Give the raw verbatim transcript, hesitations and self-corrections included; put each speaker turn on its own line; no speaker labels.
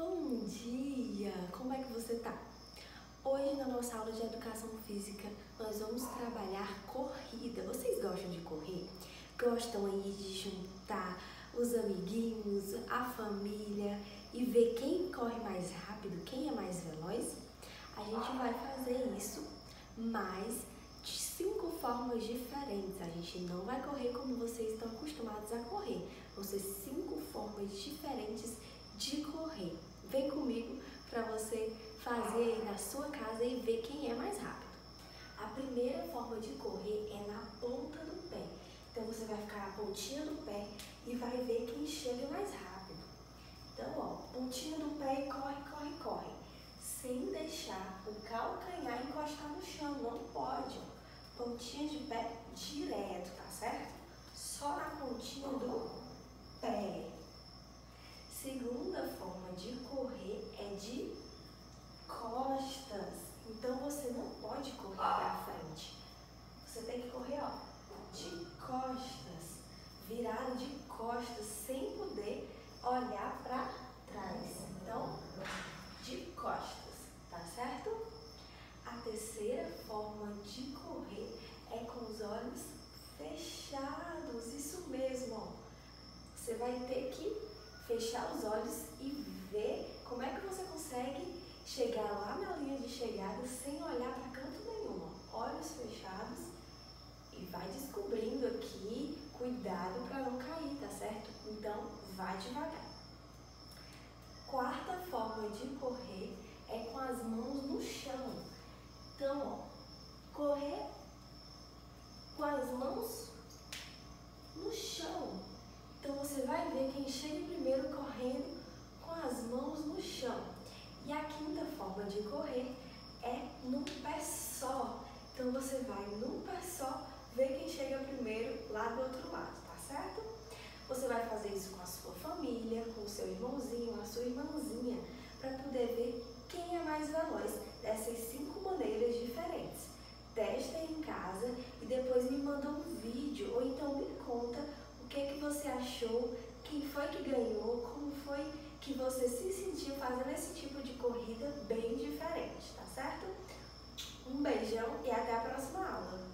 Bom dia! Como é que você tá? Hoje na nossa aula de Educação Física nós vamos trabalhar corrida. Vocês gostam de correr? Gostam aí de juntar os amiguinhos, a família e ver quem corre mais rápido, quem é mais veloz? A gente vai fazer isso, mas de cinco formas diferentes. A gente não vai correr como vocês estão acostumados a correr. Vão ser cinco formas diferentes de correr. Vem comigo para você fazer aí na sua casa e ver quem é mais rápido. A primeira forma de correr é na ponta do pé. Então você vai ficar na pontinha do pé e vai ver quem chega mais rápido. Então, ó, pontinha do pé e corre, corre, corre. Sem deixar o calcanhar encostar no chão, não pode. Ó. Pontinha de pé direto, tá certo? Só na pontinha do pé. Segunda forma de correr é de costas. Então você não pode correr para frente. Você tem que correr, ó, de costas, virado de costas, sem poder olhar para trás. Então, de costas, tá certo? A terceira forma de correr é com os olhos fechados. Isso mesmo, ó. Você vai ter que fechar os olhos e ver como é que você consegue chegar lá na linha de chegada sem olhar para canto nenhum. Olhos fechados e vai descobrindo aqui, cuidado para não cair, tá certo? Então, vai devagar. Quarta forma de correr é com as mãos no chão. Então, ó, correr com as mãos no chão. Então você vai ver quem chega primeiro correndo com as mãos no chão. E a quinta forma de correr é no pé só. Então você vai no pé só ver quem chega primeiro lá do outro lado, tá certo? Você vai fazer isso com a sua família, com o seu irmãozinho, a sua irmãzinha, para poder ver quem é mais veloz dessas cinco maneiras diferentes. Testem em casa e depois me manda um vídeo ou então me conta o que, que você achou, quem foi que ganhou, como foi que você se sentiu fazendo esse tipo de corrida bem diferente, tá certo? Um beijão e até a próxima aula!